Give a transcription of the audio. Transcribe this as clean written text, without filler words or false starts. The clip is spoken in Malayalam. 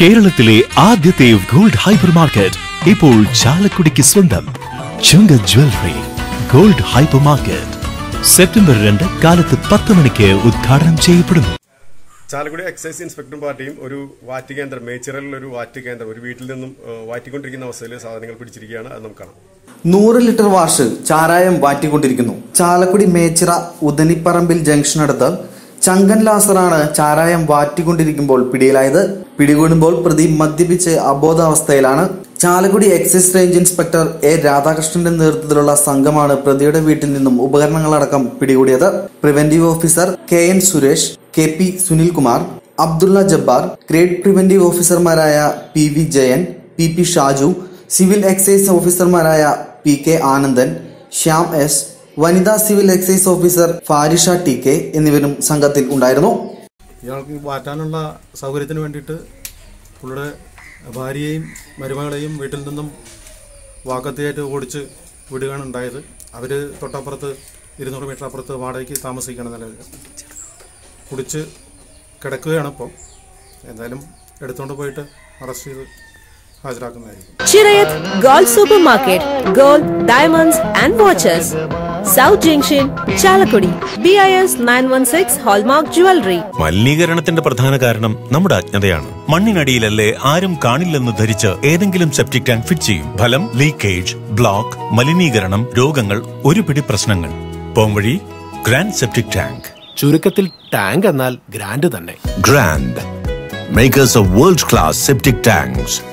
കേരളത്തിലെ ആദ്യത്തെ ഗോൾഡ് ഹൈപ്പർ മാർക്കറ്റ് ഇപ്പോൾ ചാലക്കുടിക്ക് സ്വന്തം ചുങ്ക jewellery gold hypermarket September 2 കാലത്ത് 10 മണിക്ക് ഉദ്ഘാടനം ചെയ്യപ്പെടുന്നു. ചാലക്കുടി എക്സൈസ് ഇൻസ്പെക്ടർ പാർട്ടിയും ഒരു വാറ്റ് കേന്ദ്രം മേച്ചിറലിൽ ഒരു വാറ്റ് കേന്ദ്രം ഒരു വീട്ടിൽ നിന്നും വാറ്റിക്കൊണ്ടിരിക്കുന്ന അവസ്ഥയിൽ സാധനങ്ങൾ പിടിച്ചിരിക്കുകയാണ്. അത് നമുക്ക് കാണാം. 100 ലിറ്റർ വാഷ് ചാരായം വാറ്റിക്കൊണ്ടിരിക്കുന്നു. ചാലക്കുടി മേച്ചിറ ഉദനിപ്പറമ്പിൽ ജംഗ്ഷനടുത്ത് ചങ്കൻ ലാസറാണ് ചാരായം വാറ്റിക്കൊണ്ടിരിക്കുമ്പോൾ പിടിയിലായത്. പിടികൂടുമ്പോൾ പ്രതി മദ്യപിച്ച് അബോധാവസ്ഥയിലാണ്. Chalakudy excise range inspector A രാധാകൃഷ്ണന്റെ നേതൃത്വത്തിലുള്ള സംഘമാണ് പ്രതിയുടെ വീട്ടിൽ നിന്നും ഉപകരണങ്ങളടക്കം പിടികൂടിയത്. Preventive officer KN Suresh, KP Sunilkumar, Abdulla Jabbar, grade preventive ഓഫീസർമാരായ PV Jayan, PP Shaju, civil excise ഓഫീസർമാരായ PK ആനന്ദൻ, ശ്യാം S, വനിതാ civil excise officer Farisha TK എന്നിവരും സംഘത്തിൽ ഉണ്ടായിരുന്നു. ഇയാൾക്ക് വാറ്റാനുള്ള സൗകര്യത്തിന് വേണ്ടിയിട്ട് പുള്ളിയുടെ ഭാര്യയെയും മരുമകളെയും വീട്ടിൽ നിന്നും വാക്കത്തിയായിട്ട് ഓടിച്ച് വിടുകയാണ് ഉണ്ടായത്. അവർ തൊട്ടപ്പുറത്ത് 200 മീറ്റർ അപ്പുറത്ത് വാടകയ്ക്ക് താമസിക്കുകയാണ്. നിലവിൽ കുടിച്ച് കിടക്കുകയാണ്. ഇപ്പോൾ എന്തായാലും എടുത്തുകൊണ്ട് പോയിട്ട് അറസ്റ്റ് ചെയ്ത് ഹാജരാക്കുന്നതായിരിക്കും. Chirayat Gold Supermarket, Gold, Diamonds and Watches, South Junction, Chalakudi, BIS 916 Hallmark Jewelry. മലിനീകരണത്തിന്റെ പ്രധാന കാരണം നമ്മുടെ അജ്ഞതയാണ്. മണ്ണിനടിയിലല്ലേ ആരും കാണില്ലെന്ന് ധരിച്ച് ഏതെങ്കിലും സെപ്റ്റിക് ടാങ്ക് ഫിറ്റ് ചെയ്യും. ഫലം ലീക്കേജ്, ബ്ലോക്ക്, മലിനീകരണം, രോഗങ്ങൾ, ഒരു പിടി പ്രശ്നങ്ങൾ. പോംവഴി ഗ്രാൻഡ് സെപ്റ്റിക് ടാങ്ക്. ചുരുക്കത്തിൽ ടാങ്ക് എന്നാൽ ഗ്രാൻഡ് തന്നെ. Grand, makers of world class septic tanks.